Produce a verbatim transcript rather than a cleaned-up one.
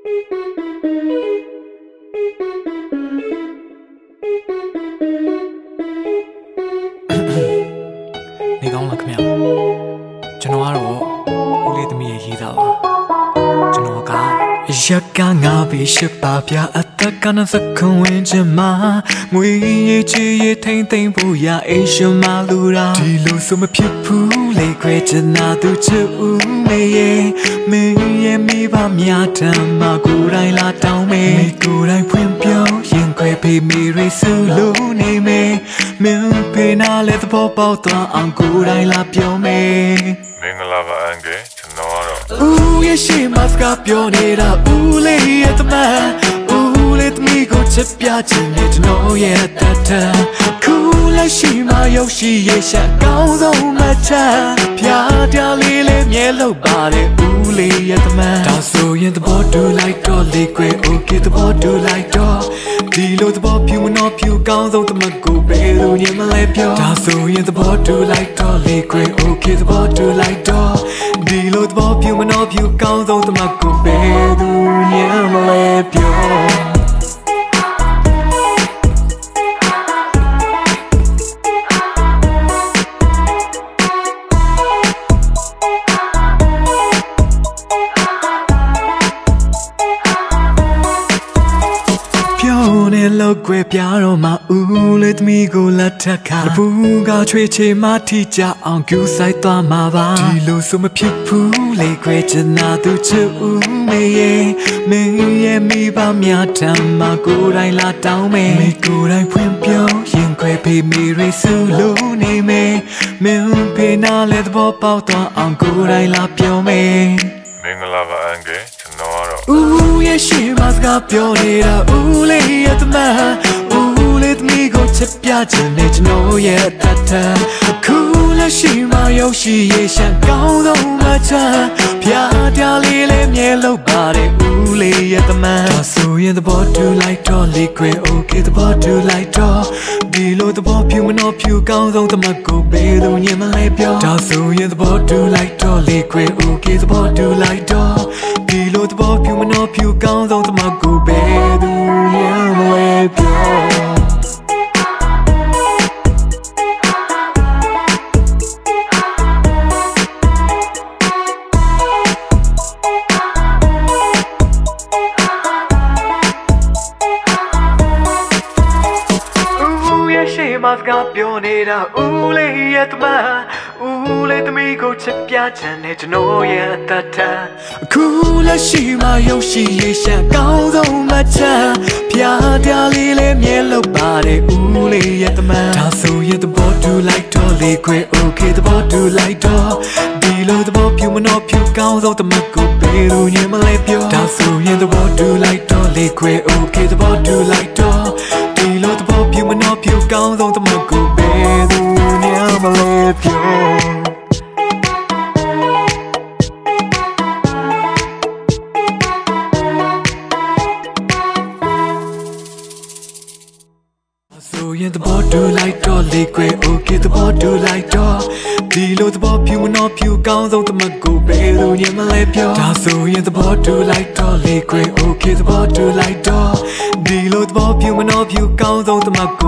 你讲了怎么样？ကျွန်တော်ကတော့ဦးလေးသမီးရဲ့ရေးတာပါကျွန်တော်ကရက်ကငါပြီးရှိပါဗျာအသက်ကနစခွန်ဝင်ချင်မှာငွေရေးချေရေးထိမ့်သိမ့်ဖို့ရအိမ်ရှင်မလူတာဒီလိုဆိုမဖြစ်ဘူးလေခွဲချင်တာသူချူမေရဲ့မင်းရဲ့မိဘများထံမှာကိုယ်တိုင်လာတောင်းမေကိုယ်တိုင်ဖွင့်ပြောရင်ခွဲဖေးမိရိစုလို့နေမေမင်းဖေးနာလဲသဘောပေါက်သွားအောင်ကိုယ်တိုင်လာပြောမေမင်္ဂလာပါအန်ကယ်ကျွန်တော်ကတော့ဦးရဲ့ရှိမစကားပြောနေတာဦးလေးရဲ့တမန်ဦးလေးသမီးကိုချစ်ပြချင်နေကျွန်တော်ရဲ့တတ်တာခုလက်ရှိမှာရုပ်ရှိရဲ့ရှက်ကောင်းဆုံးမချမ်းပြားပြားလေးလေးမြဲလို့ပါတယ်ဦးလေးရဲ့တမန်ဒါဆိုရင်သဘောတူလိုက်တော့လေးကွယ် okay သဘောတူလိုက်တော့ဒီလိုသဘောပြူမနှောပြူကောင်းဆုံးတမန်ကိုဘယ်လိုညမလဲပြောဒါဆိုရင်သဘောတူလိုက်တော့လေးကွယ် okay သဘောတူလိုက်တော့ဒီလိုသဘောပြူမနှောပြူကောင်းဆုံးတမန်ကိုဘယ်လိုညမလဲပြောလောက်ွယ်ပြတော့မှဦးလေးသမီးကိုလက်ထက်ခါဘူးကချွေချေမထီကြအောင်ကျူဆိုင်သွားမှာပါဒီလိုဆိုမဖြစ်ဘူးလေခွဲချင်တာသူချူမေရဲ့မင်းရဲ့မိဘများထံမှာကိုယ်တိုင်လာတောင်းမေကိုယ်တိုင်ဖွင့်ပြောရင်ခွဲဖေးမိရိစုလို့နေမေမင်းဖေးနာလဲသဘောပေါက်သွားအောင်ကိုယ်တိုင်လာပြောမေမင်္ဂလာပါအန်ကယ်ကျွန်တော်ကတော့ဦးရဲ့ရှိမစကားပြောနေတာဦးလေးရဲ့တမန်ဦးလေးသမီးကိုချစ်ပြချင်နေကျွန်တော်ရဲ့တတ်တာခုလက်ရှိမှာရုပ်ရှိရဲ့ရှက်ကောင်းဆုံးမချမ်းပြားပြားလေးလေးမြဲလို့ပါတယ်ဦးလေးရဲ့တမန်ဒါဆိုရင်သဘောတူလိုက်တော့လေးခွဲ okay သဘောတူလိုက်တော့ဒီလိုသဘောပြူမနှောပြူကောင်းဆုံးတမန်ကိုဘယ်လိုညမလဲပြောဒါဆိုရင်သဘောတူလိုက်တော့လေးခွဲ okay သဘောတူလိုက်တော့ဒီလိုသဘောပြူမနှောပြူကောင်းဆုံးတမန်ကိုဘယ်လိုညမလဲပြောမစကားပြောနေတာဦးလေးရဲ့တမန်ဦးလေးသမီးကိုချစ်ပြချင်နေကျွန်တော်ရဲ့တတ်တာအခုလက်ရှိမှာရုပ်ရှိရဲ့ရှက်ကောင်းဆုံးမချမ်းပြားပြားလေးလေးမြဲလို့ပါတယ်ဦးလေးရဲ့တမန်ဒါဆိုရင်သဘောတူလိုက်တော့လေးခွဲ okay သဘောတူလိုက်တော့ဒီလိုသဘောပြူမနှောပြူကောင်းဆုံးတမန်ကိုဘယ်လိုညမလဲပြောဒါဆိုရင်သဘောတူလိုက်တော့လေးခွဲ okay သဘောတူလိုက်တော့ဒီလိုသဘောပြူမနှောပြူကောင်းဆုံးတမန်ကိုဘယ်လိုညမလဲပြောဆိုရင်သဘောတူလိုက်တော့လေးခွဲ okay သဘောတူလိုက်တော့ဒီလိုသဘောပြူမနှောပြူကောင်းဆုံးတမန်ကိုဘယ်လိုညမလဲပြောဒါဆိုရင်သဘောတူလိုက်တော့လေးခွဲ okay သဘောတူလိုက်တော့ဒီလိုသဘောပြူမနှောပြူကောင်းဆုံးတမန်